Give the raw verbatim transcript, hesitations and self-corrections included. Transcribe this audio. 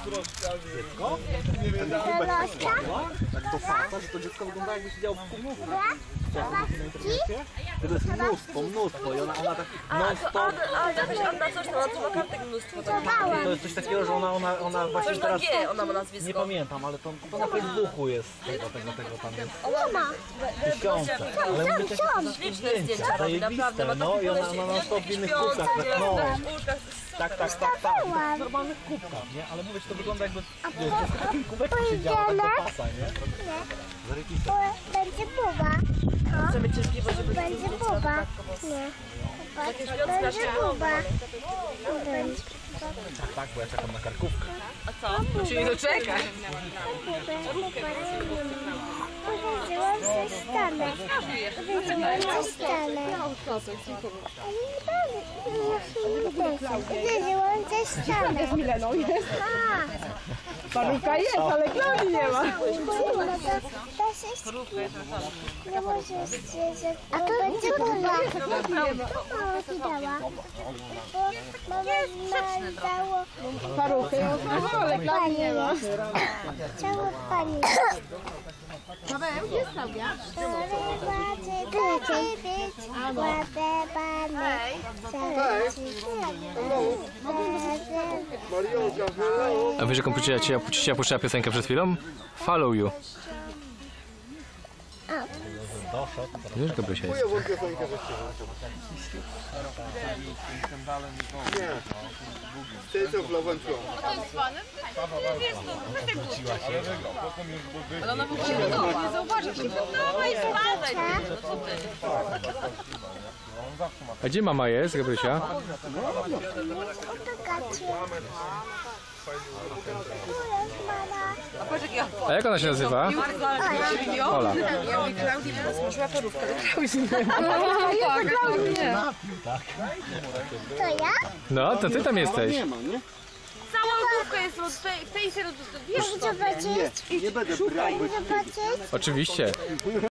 Dziecko? Tak to fata, że to dziecko wygląda jakby siedziało w kubku. To jest mnóstwo, mnóstwo i ona, ona tak non stop... A jakaś Anna coś tam, ona ma kartek mnóstwo. To jest coś takiego, że ona, ona, ona właśnie Coś teraz... G, ona ma nazwisko. Nie pamiętam, ale to, to na Facebooku jest tego, tego, tego tam jest. Ona ma. Tysiące. Ale mówię, takie Śliczne zdjęcia robi, naprawdę. Ma no i ona takie ma na stop w innych kubkach. No. Tak, tak, tak, tak. W normalnych kubkach, nie? Ale mówię, że to wygląda jakby w takim kubeczku siedziała, tak do pasa, nie? Będzie buba. Chcemy cierpliwość, żeby Będzie buba. Nie. Będzie buba. Będzie. Tak, tak, bo ja czekam na karkówkę. A co? No się nie doczeka. Uderzyłam ze stanę. Uderzyłam ze stanę. Uderzyłam ze stanę. Z Mileną jest. Parówka jest, ale Klaudii nie ma. A to będzie buba. Mama ci dała. Mama dało. Parówkę, ale Klaudii nie ma. Czemu pani? Paweł, gdzie jest Klaudia? A wiesz, jaką ci ja puszczała piosenkę przed chwilą? Follow you. Wiesz, Gabrysia jest. Ty co wlowem co? Ale ona w ogóle nie zauważy tego. No i spadaj. A gdzie mama jest, Gabrysia? A jak ona się nazywa? Ola. To ja? No, to ty tam jesteś. Cała główka jest w tej, w tej serii. Zobaczyć? Nie będę brał. Zobaczyć? Oczywiście.